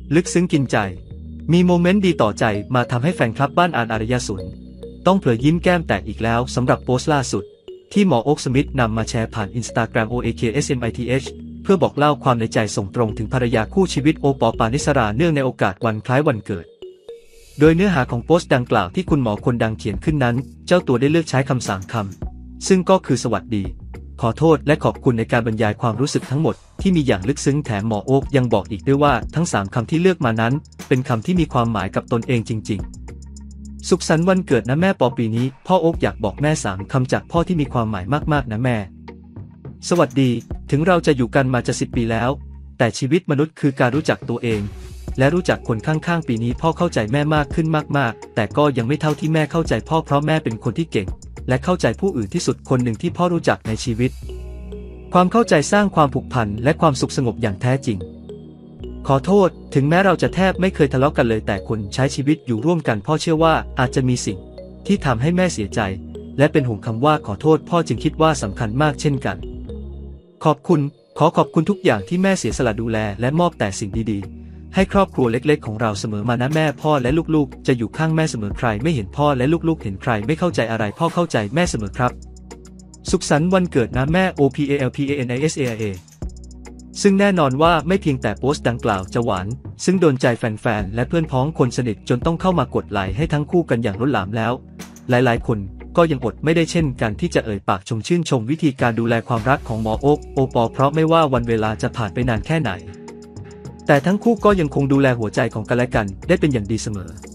ลึกซึ้งกินใจมีโมเมนต์ดีต่อใจมาทำให้แฟนคลับบ้านอารยสุนต้องเผลอยิ้มแก้มแตกอีกแล้วสำหรับโพสต์ล่าสุดที่หมอโอ๊คสมิธนำมาแชร์ผ่าน Instagram OAKSMITH เพื่อบอกเล่าความในใจส่งตรงถึงภรรยาคู่ชีวิตโอปอล์ ปานิสราเนื่องในโอกาสวันคล้ายวันเกิดโดยเนื้อหาของโพสต์ดังกล่าวที่คุณหมอคนดังเขียนขึ้นนั้นเจ้าตัวได้เลือกใช้คำ3 คำซึ่งก็คือสวัสดีขอโทษและขอบคุณในการบรรยายความรู้สึกทั้งหมดที่มีอย่างลึกซึ้งแถมหมอโอ๊คยังบอกอีกด้วยว่าทั้ง3 คำที่เลือกมานั้นเป็นคำที่มีความหมายกับตนเองจริงๆสุขสันต์วันเกิดนะแม่ปอปีนี้พ่อโอ๊คอยากบอกแม่3 คำจากพ่อที่มีความหมายมากๆนะแม่สวัสดีถึงเราจะอยู่กันมาจะ10 ปีแล้วแต่ชีวิตมนุษย์คือการรู้จักตัวเองและรู้จักคนข้างๆปีนี้พ่อเข้าใจแม่มากขึ้นมากๆแต่ก็ยังไม่เท่าที่แม่เข้าใจพ่อเพราะแม่เป็นคนที่เก่งและเข้าใจผู้อื่นที่สุดคนหนึ่งที่พ่อรู้จักในชีวิตความเข้าใจสร้างความผูกพันและความสุขสงบอย่างแท้จริงขอโทษถึงแม้เราจะแทบไม่เคยทะเลาะกันเลยแต่คนใช้ชีวิตอยู่ร่วมกันพ่อเชื่อว่าอาจจะมีสิ่งที่ทำให้แม่เสียใจและเป็นห่วงคำว่าขอโทษพ่อจึงคิดว่าสำคัญมากเช่นกันขอขอบคุณทุกอย่างที่แม่เสียสละดูแลและมอบแต่สิ่งดีๆให้ครอบครัวเล็กๆของเราเสมอมานะแม่พ่อและลูกๆจะอยู่ข้างแม่เสมอใครไม่เห็นพ่อและลูกๆเห็นใครไม่เข้าใจอะไรพ่อเข้าใจแม่เสมอครับสุขสันต์วันเกิดนะแม่ OPALPANISAIA ซึ่งแน่นอนว่าไม่เพียงแต่โพสต์ดังกล่าวจะหวานซึ่งโดนใจแฟนๆและเพื่อนพ้องคนสนิทจนต้องเข้ามากดไลค์ให้ทั้งคู่กันอย่างล้นหลามแล้วหลายๆคนก็ยังอดไม่ได้เช่นกันที่จะเอ่ยปากชื่นชมวิธีการดูแลความรักของหมอโอ๊คโอปอล์เพราะไม่ว่าวันเวลาจะผ่านไปนานแค่ไหนแต่ทั้งคู่ก็ยังคงดูแลหัวใจของกันและกันได้เป็นอย่างดีเสมอ